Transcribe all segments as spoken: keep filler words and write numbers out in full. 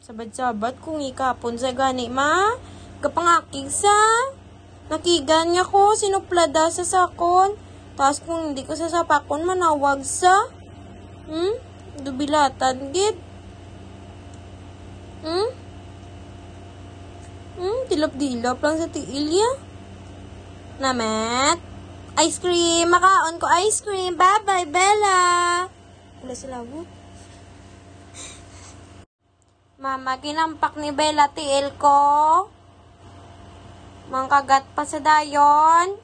Sabad-sabad kung ikapon sa gani ma. Kapangakig sa. Nakigan niya ko, sinuplada sa sakon. Tapos kung hindi ko sa sapakon, manawag sa. Hmm? Dubilatan, gid. Hmm? Hmm? Dilap-dilap lang sa tiilya. Namet? Ice cream! Makaon ko ice cream! Bye-bye, Bella! Wala sila mo. Mama, kinampak ni Bella tiil ko. Mangkagat pa sa dayon.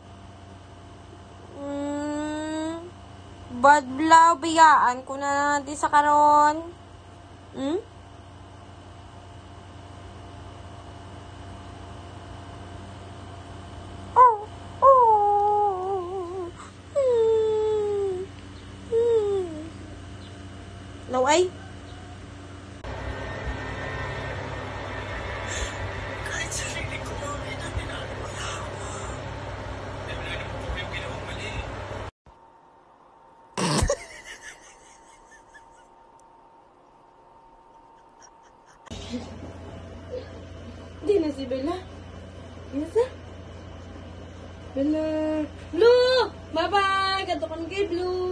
Hmm. Bad blaw, biyaan ko na di sa karon. Hmm? Oh, oh. Hmm. Hmm. Laway? Di na si Bella. Nasa? Bella. Blue! Bye-bye! Katukan kay Blue!